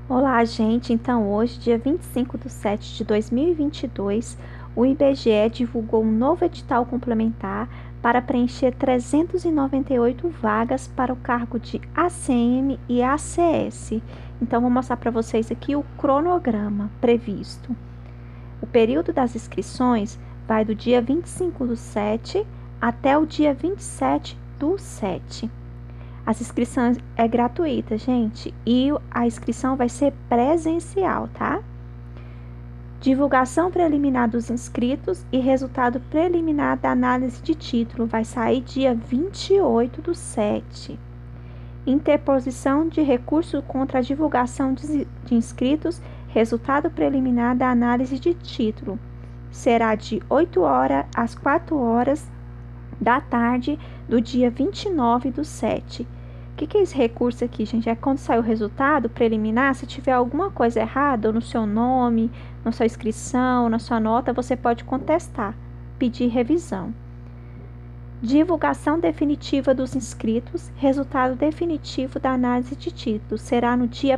Olá, gente. Então, hoje, dia 25/7/2022, o IBGE divulgou um novo edital complementar para preencher 398 vagas para o cargo de ACM e ACS. Então, vou mostrar para vocês aqui o cronograma previsto. O período das inscrições vai do dia 25/7 até o dia 27/7. As inscrições é gratuita, gente, e a inscrição vai ser presencial, tá? Divulgação preliminar dos inscritos e resultado preliminar da análise de título vai sair dia 28/7. Interposição de recurso contra a divulgação de inscritos, resultado preliminar da análise de título será de 8 horas às 4 horas da tarde do dia 29/7. O que é esse recurso aqui, gente? É quando sai o resultado preliminar, se tiver alguma coisa errada, ou no seu nome, na sua inscrição, na sua nota, você pode contestar, pedir revisão. Divulgação definitiva dos inscritos, resultado definitivo da análise de títulos, será no dia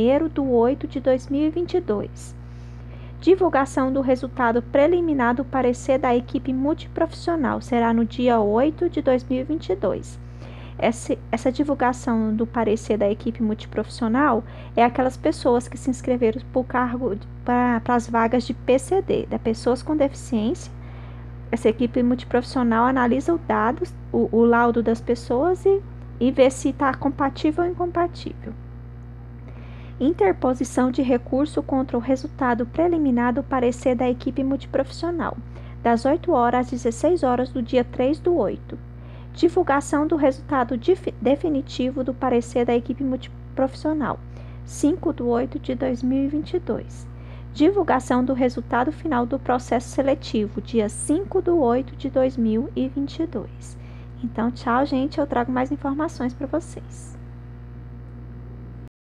1º/8/2022. Divulgação do resultado preliminar do parecer da equipe multiprofissional, será no dia 8/2022. Essa divulgação do parecer da equipe multiprofissional é aquelas pessoas que se inscreveram por cargo para as vagas de PCD, da pessoas com deficiência. Essa equipe multiprofissional analisa os dados, o laudo das pessoas e vê se está compatível ou incompatível. Interposição de recurso contra o resultado preliminar do parecer da equipe multiprofissional, das 8 horas às 16 horas do dia 3/8. Divulgação do resultado definitivo do parecer da equipe multiprofissional, 5/8/2022. Divulgação do resultado final do processo seletivo, dia 5/8/2022. Então, tchau, gente. Eu trago mais informações para vocês.